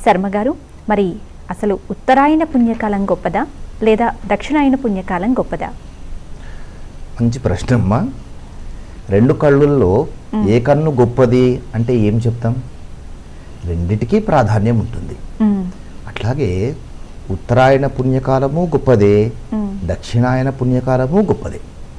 శర్మ గారు, మరి అసలు ఉత్తరాయణ పుణ్యకాలం గొప్పదా లేదా దక్షిణాయన పుణ్యకాలం గొప్పదా? మంచి ప్రశ్న అమ్మా. రెండు కళ్ళుల్లో ఏ కన్ను గొప్పది అంటే ఏం చెప్తాం? రెండిటికీ ప్రాధాన్యం ఉంటుంది. అట్లాగే ఉత్తరాయణ పుణ్యకాలము గొప్పదే, దక్షిణాయన పుణ్యకాలము గొప్పదే.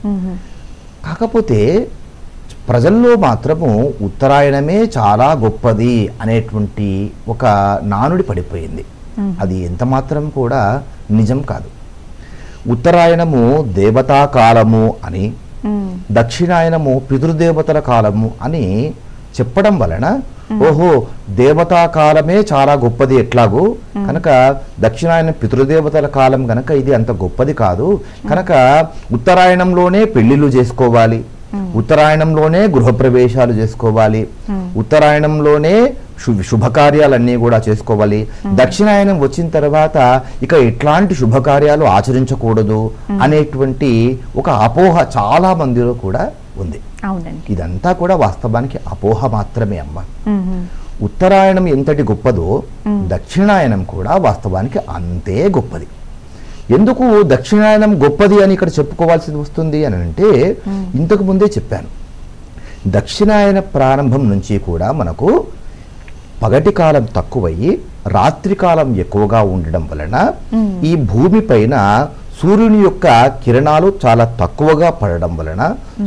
కాకపోతే ప్రజల్లో మాత్రము ఉత్తరాయణమే చాలా గొప్పది అనేటువంటి ఒక నానుడి పడిపోయింది. అది ఎంత మాత్రం కూడా నిజం కాదు. ఉత్తరాయణము దేవతా కాలము అని, దక్షిణాయనము పితృదేవతల కాలము అని చెప్పడం వలన ఓహో దేవతా కాలమే చాలా గొప్పది ఎట్లాగూ కనుక దక్షిణాయనం పితృదేవతల కాలం కనుక ఇది అంత గొప్పది కాదు, కనుక ఉత్తరాయణంలోనే పెళ్లిళ్ళు చేసుకోవాలి, ఉత్తరాయణంలోనే గృహప్రవేశాలు చేసుకోవాలి, ఉత్తరాయణంలోనే శుభకార్యాలన్నీ కూడా చేసుకోవాలి, దక్షిణాయనం వచ్చిన తర్వాత ఇక ఎట్లాంటి శుభకార్యాలు ఆచరించకూడదు అనేటువంటి ఒక అపోహ చాలా మందిలో కూడా ఉంది. ఇదంతా కూడా వాస్తవానికి అపోహ మాత్రమే అమ్మ. ఉత్తరాయణం ఎంతటి గొప్పదో దక్షిణాయనం కూడా వాస్తవానికి అంతే గొప్పది. ఎందుకు దక్షిణాయనం గొప్పది అని ఇక్కడ చెప్పుకోవాల్సి వస్తుంది అని అంటే, ఇంతకు ముందే చెప్పాను, దక్షిణాయన ప్రారంభం నుంచి కూడా మనకు పగటి కాలం తక్కువయ్యి రాత్రి కాలం ఎక్కువగా ఉండడం వలన ఈ భూమి పైన సూర్యుని యొక్క కిరణాలు చాలా తక్కువగా పడడం వలన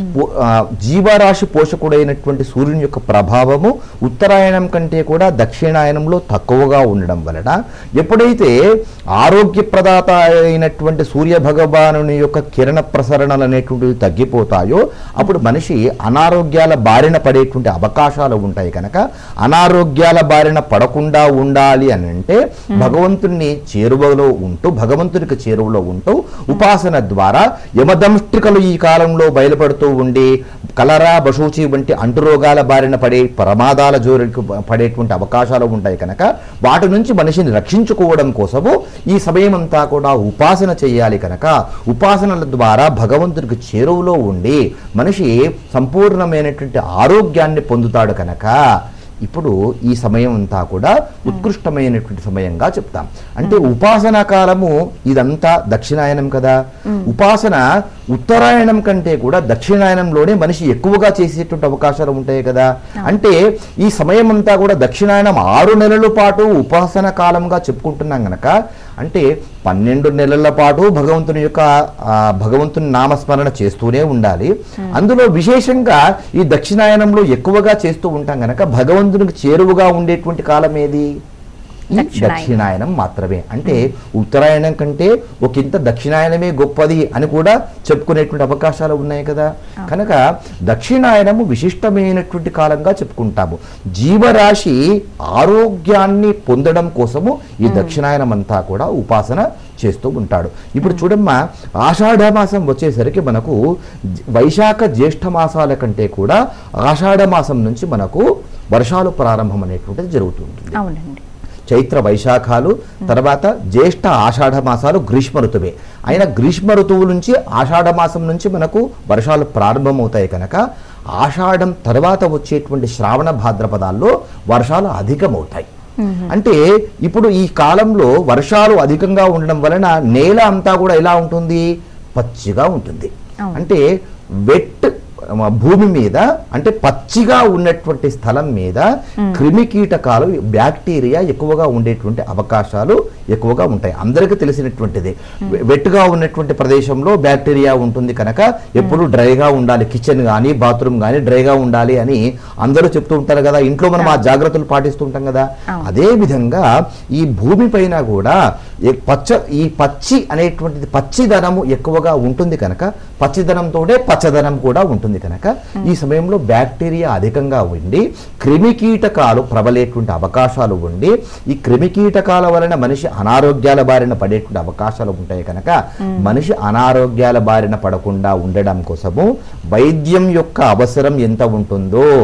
జీవరాశి పోషకుడైనటువంటి సూర్యుని యొక్క ప్రభావము ఉత్తరాయణం కంటే కూడా దక్షిణాయనంలో తక్కువగా ఉండడం వలన ఎప్పుడైతే ఆరోగ్యప్రదాత అయినటువంటి సూర్య భగవానుని యొక్క కిరణ ప్రసరణలు అనేటువంటివి తగ్గిపోతాయో అప్పుడు మనిషి అనారోగ్యాల బారిన పడేటువంటి అవకాశాలు ఉంటాయి. కనుక అనారోగ్యాల బారిన పడకుండా ఉండాలి అని అంటే భగవంతుని చేరువలో ఉంటూ, భగవంతునికి చేరువలో ఉంటూ ఉపాసన ద్వారా యమదంష్ట్రికలు ఈ కాలంలో బయలుపడుతూ ఉండి కలరా బషూచి వంటి అంటురోగాల బారిన పడే ప్రమాదాల జోలికి పడేటువంటి అవకాశాలు ఉంటాయి. కనుక వాటి నుంచి మనిషిని రక్షించుకోవడం కోసము ఈ సమయం అంతా కూడా ఉపాసన చేయాలి. కనుక ఉపాసనల ద్వారా భగవంతుడికి చేరువలో ఉండి మనిషి సంపూర్ణమైనటువంటి ఆరోగ్యాన్ని పొందుతాడు. కనుక ఇప్పుడు ఈ సమయం అంతా కూడా ఉత్కృష్టమైనటువంటి సమయంగా చెప్తాం. అంటే ఉపాసనా కాలము ఇదంతా దక్షిణాయనం కదా, ఉపాసన ఉత్తరాయణం కంటే కూడా దక్షిణాయనంలోనే మనిషి ఎక్కువగా చేసేటువంటి అవకాశాలు ఉంటాయి కదా. అంటే ఈ సమయం అంతా కూడా దక్షిణాయనం 6 నెలల పాటు ఉపాసన కాలంగా చెప్పుకుంటున్నాం గనక, అంటే 12 నెలల పాటు భగవంతుని నామస్మరణ చేస్తూనే ఉండాలి. అందులో విశేషంగా ఈ దక్షిణాయనంలో ఎక్కువగా చేస్తూ ఉంటాం గనక భగవంతునికి చేరువుగా ఉండేటువంటి కాలం ఏది? దక్షిణాయనం మాత్రమే. అంటే ఉత్తరాయణం కంటే ఒకంత దక్షిణాయనమే గొప్పది అని కూడా చెప్పుకునేటువంటి అవకాశాలు ఉన్నాయి కదా. కనుక దక్షిణాయనము విశిష్టమైనటువంటి కాలంగా చెప్పుకుంటాము. జీవరాశి ఆరోగ్యాన్ని పొందడం కోసము ఈ దక్షిణాయనం అంతా కూడా ఉపాసన చేస్తూ ఉంటాడు. ఇప్పుడు చూడమ్మా, ఆషాఢ మాసం వచ్చేసరికి మనకు వైశాఖ జ్యేష్ఠ మాసాల కంటే కూడా ఆషాఢ మాసం నుంచి మనకు వర్షాలు ప్రారంభం అనేటువంటిది జరుగుతుంటుంది. అవునండి. చైత్ర వైశాఖాలు తర్వాత జ్యేష్ఠ ఆషాఢ మాసాలు గ్రీష్మ ఋతువే. అయినా గ్రీష్మ ఋతువు నుంచి ఆషాఢ మాసం నుంచి మనకు వర్షాలు ప్రారంభమవుతాయి. కనుక ఆషాఢం తర్వాత వచ్చేటువంటి శ్రావణ భాద్రపదాల్లో వర్షాలు అధికమవుతాయి. అంటే ఇప్పుడు ఈ కాలంలో వర్షాలు అధికంగా ఉండడం వలన నేల అంతా కూడా ఎలా ఉంటుంది? పచ్చిగా ఉంటుంది. అంటే వెట్ భూమి మీద, అంటే పచ్చిగా ఉన్నటువంటి స్థలం మీద క్రిమి కీటకాలు, బ్యాక్టీరియా ఎక్కువగా ఉండేటువంటి అవకాశాలు ఎక్కువగా ఉంటాయి. అందరికీ తెలిసినటువంటిది. వెట్గా ఉన్నటువంటి ప్రదేశంలో బ్యాక్టీరియా ఉంటుంది. కనుక ఎప్పుడు డ్రైగా ఉండాలి, కిచెన్ కానీ బాత్రూమ్ కానీ డ్రైగా ఉండాలి అని అందరూ చెప్తూ ఉంటారు కదా. ఇంట్లో మనం ఆ జాగ్రత్తలు పాటిస్తూ ఉంటాం కదా. అదే విధంగా ఈ భూమి పైన కూడా ఈ పచ్చి అనేటువంటిది పచ్చిదనము ఎక్కువగా ఉంటుంది. కనుక పచ్చిదనంతోనే పచ్చదనం కూడా ఉంటుంది. కనుక ఈ సమయంలో బ్యాక్టీరియా అధికంగా ఉండి క్రిమి కీటకాలు ప్రబలేటువంటి అవకాశాలు ఉండి ఈ క్రిమి కీటకాల వలన మనిషి అనారోగ్యాల బారిన పడేటువంటి అవకాశాలు ఉంటాయి. కనుక మనిషి అనారోగ్యాల బారిన పడకుండా ఉండడం కోసము వైద్యం యొక్క అవసరం ఎంత ఉంటుందో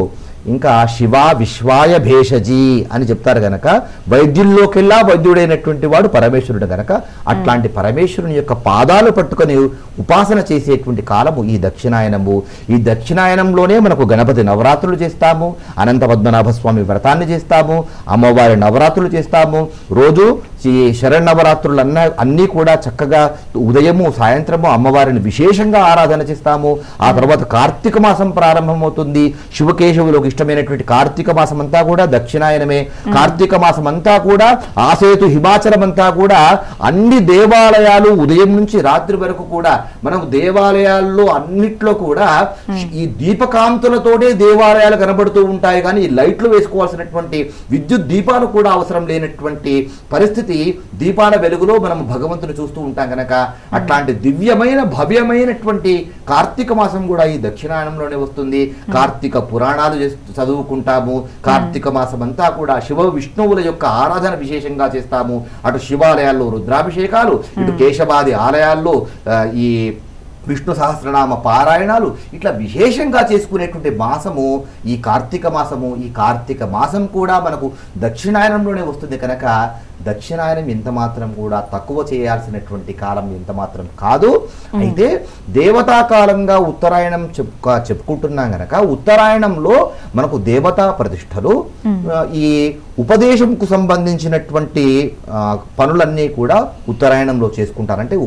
ఇంకా శివ విశ్వాయ భేషజీ అని చెప్తారు గనక వైద్యుల్లోకెల్లా వైద్యుడైనటువంటి వాడు పరమేశ్వరుడు గనక అట్లాంటి పరమేశ్వరుని యొక్క పాదాలు పట్టుకొని ఉపాసన చేసేటువంటి కాలము ఈ దక్షిణాయనము. ఈ దక్షిణాయనంలోనే మనకు గణపతి నవరాత్రులు చేస్తాము, అనంత పద్మనాభ స్వామి వ్రతాన్ని చేస్తాము, అమ్మవారి నవరాత్రులు చేస్తాము. రోజు ఈ శరన్నవరాత్రులు అన్నీ కూడా చక్కగా ఉదయము సాయంత్రము అమ్మవారిని విశేషంగా ఆరాధన చేస్తాము. ఆ తర్వాత కార్తీక మాసం ప్రారంభమవుతుంది. శివకేశవులకు ఇష్టమైనటువంటి కార్తీక మాసం అంతా కూడా దక్షిణాయనమే. కార్తీక మాసం అంతా కూడా ఆసేతు హిమాచలం అంతా కూడా అన్ని దేవాలయాలు ఉదయం నుంచి రాత్రి వరకు కూడా మనం దేవాలయాల్లో అన్నిట్లో కూడా ఈ దీపకాంతులతోనే దేవాలయాలు కనబడుతూ ఉంటాయి. కానీ ఈ లైట్లు వేసుకోవాల్సినటువంటి విద్యుత్ దీపాలు కూడా అవసరం లేనటువంటి పరిస్థితి దీపాల వెలుగులో మనం భగవంతుని చూస్తూ ఉంటాం కనుక అట్లాంటి దివ్యమైన భవ్యమైనటువంటి కార్తీక మాసం కూడా ఈ దక్షిణాయనంలోనే వస్తుంది. కార్తీక పురాణాలు చదువుకుంటాము. కార్తీక మాసం అంతా కూడా శివ విష్ణువుల యొక్క ఆరాధన విశేషంగా చేస్తాము. అటు శివాలయాల్లో రుద్రాభిషేకాలు, ఇటు కేశవాది ఆలయాల్లో ఈ విష్ణు సహస్రనామ పారాయణాలు ఇట్లా విశేషంగా చేసుకునేటువంటి మాసము ఈ కార్తీక మాసము. ఈ కార్తీక మాసం కూడా మనకు దక్షిణాయనంలోనే వస్తుంది కనుక దక్షిణాయనం ఎంత మాత్రం కూడా తక్కువ చేయాల్సినటువంటి కాలం ఎంత మాత్రం కాదు. అయితే దేవతా కాలంగా ఉత్తరాయణం చెప్పుకుంటున్నాం కనుక ఉత్తరాయణంలో మనకు దేవతా ప్రతిష్టలు, ఈ ఉపదేశంకు సంబంధించినటువంటి పనులన్నీ కూడా ఉత్తరాయణంలో చేసుకుంటారు. అంటే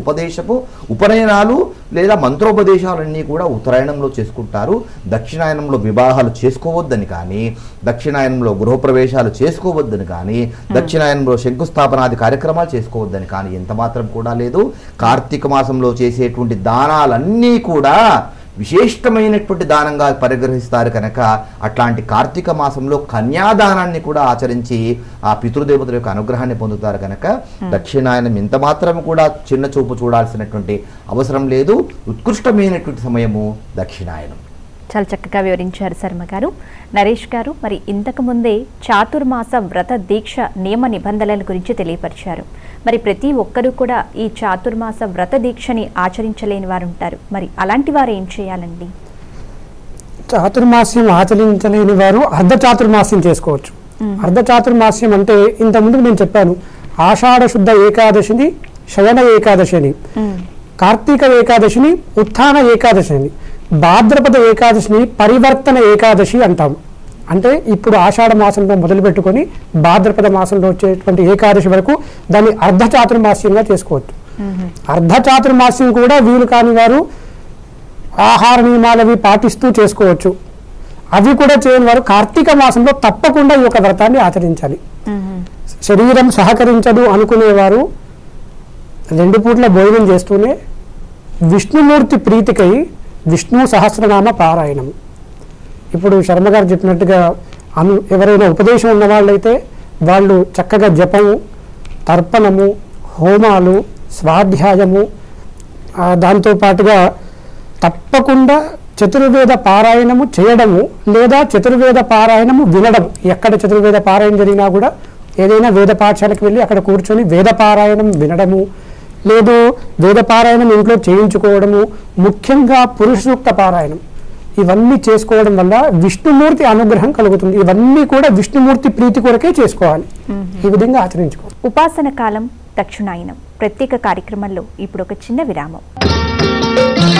ఉపనయనాలు లేదా మంత్రోపదేశాలన్నీ కూడా ఉత్తరాయణంలో చేసుకుంటారు. దక్షిణాయనంలో వివాహాలు చేసుకోవద్దని కానీ, దక్షిణాయనంలో గృహప్రవేశాలు చేసుకోవద్దని కానీ, దక్షిణాయనంలో శంకుస్థాపనాది కార్యక్రమాలు చేసుకోవద్దని కానీ ఎంత మాత్రం కూడా లేదు. కార్తీక మాసంలో చేసేటువంటి దానాలన్నీ కూడా విశేషమైనటువంటి దానంగా పరిగ్రహిస్తారు కనుక అట్లాంటి కార్తీక మాసంలో కన్యాదానాన్ని కూడా ఆచరించి ఆ పితృదేవతల యొక్క అనుగ్రహాన్ని పొందుతారు కనుక దక్షిణాయనం ఎంత మాత్రం కూడా చిన్న చూపు చూడాల్సినటువంటి అవసరం లేదు. ఉత్కృష్టమైనటువంటి సమయము దక్షిణాయనం. చాలా చక్కగా వివరించారు శర్మ గారు. నరేష్ గారు, మరి ఇంతకు ముందే చాతుర్మాస వ్రత దీక్ష నియమ నిబంధనల గురించి తెలియపరిచారు. మరి ప్రతి ఒక్కరూ కూడా ఈ చాతుర్మాస వ్రత దీక్షని ఆచరించలేని వారు ఉంటారు. మరి అలాంటి వారు ఏం చేయాలండి? చాతుర్మాస్యం ఆచరించలేని వారు అర్ధ చాతుర్మాస్యం చేసుకోవచ్చు. అర్ధ చాతుర్మాస్యం అంటే ఇంతకుముందు నేను చెప్పాను, ఆషాఢ శుద్ధ ఏకాదశిని శయన ఏకాదశి అని, కార్తీక ఏకాదశిని ఉత్థాన ఏకాదశి అని, భాద్రపద ఏకాదశిని పరివర్తన ఏకాదశి అంటాం. అంటే ఇప్పుడు ఆషాఢ మాసంలో మొదలుపెట్టుకొని భాద్రపద మాసంలో వచ్చేటువంటి ఏకాదశి వరకు దాన్ని అర్ధ చాతుర్మాస్యంగా చేసుకోవచ్చు. అర్ధ చాతుర్మాస్యం కూడా వీలు కాని వారు ఆహార నియమాలు అవి పాటిస్తూ చేసుకోవచ్చు. అవి కూడా చేయని వారు కార్తీక మాసంలో తప్పకుండా ఈ యొక్క వ్రతాన్ని ఆచరించాలి. శరీరం సహకరించదు అనుకునేవారు 2 పూట్ల భోజనం చేస్తూనే విష్ణుమూర్తి ప్రీతికై విష్ణు సహస్రనామ పారాయణం. ఇప్పుడు శర్మ గారు చెప్పినట్టుగా ఎవరైనా ఉపదేశం ఉన్న వాళ్ళైతే వాళ్ళు చక్కగా జపము, తర్పణము, హోమాలు, స్వాధ్యాయము, దాంతోపాటుగా తప్పకుండా చతుర్వేద పారాయణము చేయడము లేదా చతుర్వేద పారాయణము వినడం. ఎక్కడ చతుర్వేద పారాయణం జరిగినా కూడా ఏదైనా వేద పాఠశాలకు వెళ్ళి అక్కడ కూర్చొని వేద పారాయణం వినడము, లేదు వేద పారాయణం ఇంట్లో చేయించుకోవడము, ముఖ్యంగా పురుష సూక్త పారాయణం, ఇవన్నీ చేసుకోవడం వల్ల విష్ణుమూర్తి అనుగ్రహం కలుగుతుంది. ఇవన్నీ కూడా విష్ణుమూర్తి ప్రీతి కొరకే చేసుకోవాలి. ఈ విధంగా ఆచరించుకోవాలి. ఉపాసన కాలం దక్షిణాయనం ప్రత్యేక కార్యక్రమంలో ఇప్పుడు ఒక చిన్న విరామం.